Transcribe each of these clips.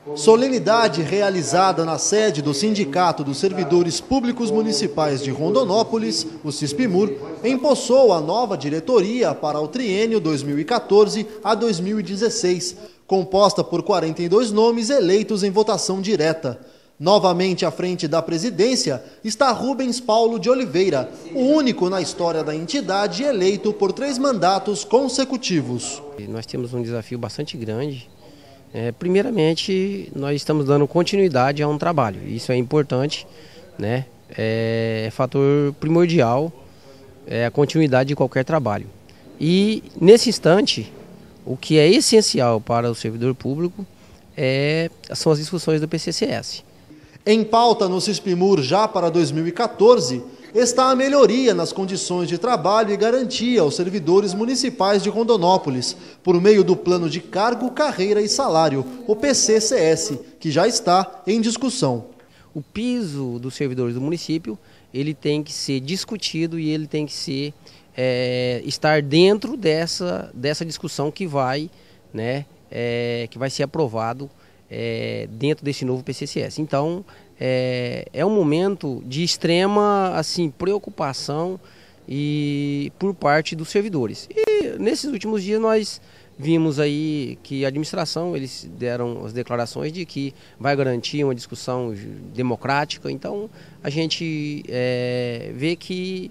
Solenidade realizada na sede do Sindicato dos Servidores Públicos Municipais de Rondonópolis, o SISPMUR, empossou a nova diretoria para o triênio 2014 a 2016, composta por 42 nomes eleitos em votação direta. Novamente à frente da presidência está Rubens Paulo de Oliveira, o único na história da entidade eleito por 3 mandatos consecutivos. Nós temos um desafio bastante grande. Primeiramente, nós estamos dando continuidade a um trabalho. Isso é importante, né? É fator primordial, a continuidade de qualquer trabalho. E nesse instante, o que é essencial para o servidor público são as discussões do PCCS. Em pauta no SISPMUR já para 2014, está a melhoria nas condições de trabalho e garantia aos servidores municipais de Rondonópolis, por meio do Plano de Cargo, Carreira e Salário, o PCCS, que já está em discussão. O piso dos servidores do município, ele tem que ser discutido e ele tem que estar dentro dessa discussão que vai ser aprovado dentro desse novo PCCS. Então, é um momento de extrema preocupação por parte dos servidores. E nesses últimos dias nós vimos aí que a administração, eles deram as declarações de que vai garantir uma discussão democrática. Então, a gente vê que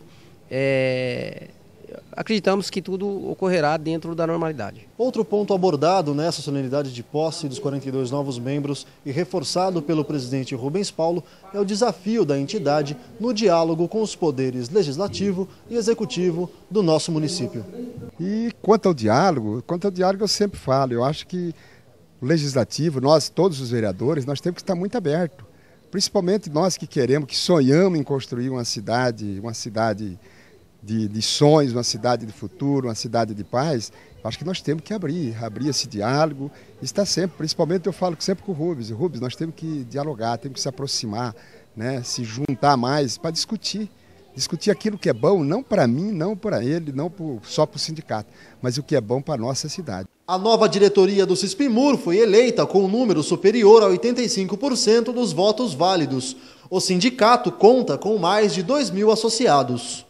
acreditamos que tudo ocorrerá dentro da normalidade. Outro ponto abordado nessa solenidade de posse dos 42 novos membros e reforçado pelo presidente Rubens Paulo é o desafio da entidade no diálogo com os poderes legislativo e executivo do nosso município. E quanto ao diálogo eu sempre falo, eu acho que o legislativo, nós, todos os vereadores, nós temos que estar muito abertos. Principalmente nós que queremos, que sonhamos em construir uma cidade de sonhos, uma cidade de futuro, uma cidade de paz. Acho que nós temos que abrir esse diálogo, está sempre, principalmente eu falo sempre com o Rubens, nós temos que dialogar, temos que se aproximar, né, se juntar mais para discutir aquilo que é bom, não para mim, não para ele, não só para o sindicato, mas o que é bom para a nossa cidade. A nova diretoria do SISPMUR foi eleita com um número superior a 85% dos votos válidos. O sindicato conta com mais de 2.000 associados.